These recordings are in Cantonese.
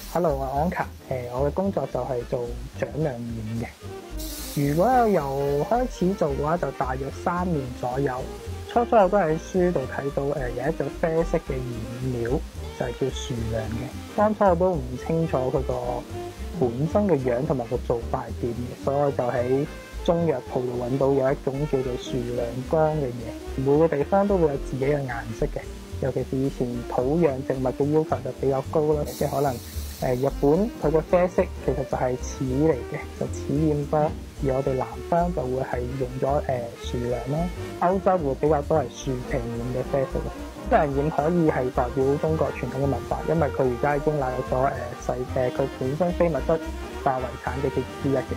Hello，我係 Onka，我嘅工作就係做長亮染嘅。如果我由開始做嘅話，就大約3年左右。初初我都喺書度睇到有一種啡色嘅染料，就係叫樹亮嘅。當初我都唔清楚佢個本身嘅樣同埋個做法係點嘅，所以我就喺中藥鋪度揾到有一種叫做樹亮光嘅嘢。每個地方都會有自己嘅顏色嘅，尤其是以前土壤植物嘅要求就比較高啦，即係可能日本佢嘅啡色其實就係柿嚟嘅，就柿染多。而我哋南方就會係用咗樹亮啦，歐洲會比較多係樹皮染嘅啡色咯。長亮染可以係代表中國傳統嘅文化，因為佢而家已經納入咗佢本身非物質化遺產嘅其中之一嘅。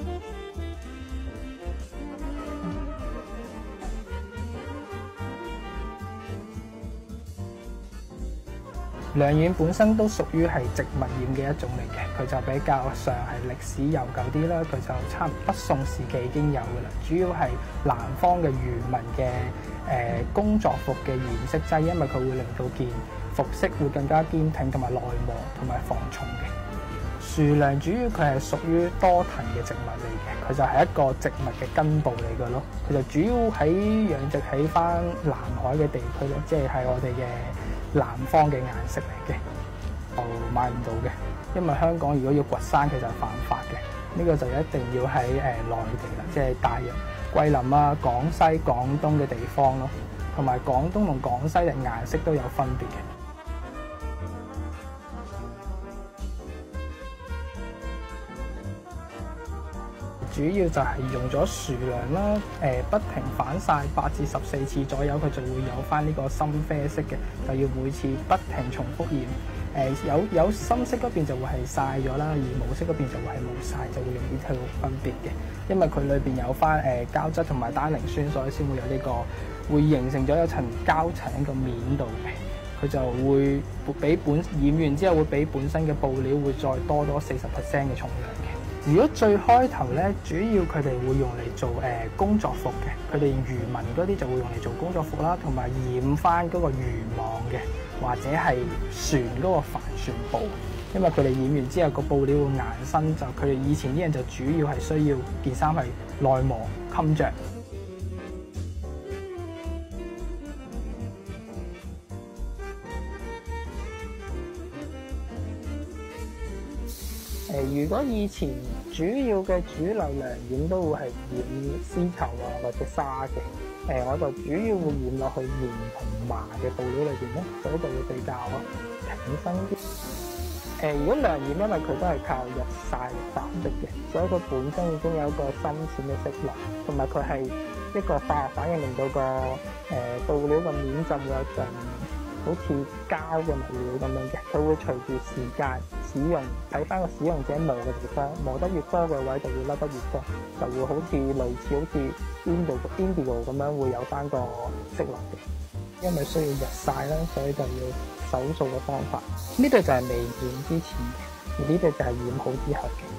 亮染本身都屬於係植物染嘅一種嚟嘅，佢就比較上係歷史悠久啲啦。佢就差唔多北宋時期已經有㗎啦。主要係南方嘅漁民嘅工作服嘅染色劑，因為佢會令到件服飾會更加堅挺同埋耐磨同埋防蟲嘅。樹亮主要佢係屬於多藤嘅植物嚟嘅，佢就係一個植物嘅根部嚟嘅咯。佢就主要喺養殖喺翻南海嘅地區咯，即係喺我哋嘅南方嘅顏色嚟嘅，就買唔到嘅，因為香港如果要掘山，其實係犯法嘅。呢個就一定要喺內地啦，即係大約桂林啊、廣西、廣東嘅地方咯，同埋廣東同廣西嘅顏色都有分別嘅。主要就係用咗樹亮啦，不停反曬8至14次左右，佢就會有翻呢個深啡色嘅，就要每次不停重複染。有深色嗰邊就會係曬咗啦，而冇色嗰邊就會係冇曬，就會容易睇到分別嘅。因為佢裏邊有翻膠質同埋單寧酸，所以先會有呢個會形成咗有層膠層喺個面度嘅。佢就會比染完之後會比本身嘅布料會再多咗40% 嘅重量嘅。如果最開頭咧，主要佢哋會用嚟做工作服嘅，佢哋漁民嗰啲就會用嚟做工作服啦，同埋染翻嗰個漁網嘅，或者係船嗰個帆船布，因為佢哋染完之後個布料會硬身，就佢哋以前啲人就主要係需要件衫係耐磨襟着。如果以前主要嘅主流亮染都會係染絲綢啊或者紗嘅，我就主要會染落去棉同麻嘅布料裏邊咧，所以就會比較挺身啲。如果亮染，因為佢都係靠日曬嚟發色嘅，所以佢本身已經有一個深淺嘅色落，同埋佢係一個化學反應，令到個布料個面浸會有陣好似膠嘅物料咁樣嘅，佢會隨住時間使用，睇翻個使用者磨嘅地方，磨得越多嘅位就會甩得越多，就會好似類似好似 indigo 咁樣會有翻個色落嘅。因為需要日曬啦，所以就要手掃嘅方法。呢度就係未染之前嘅，而呢度就係染好之後嘅。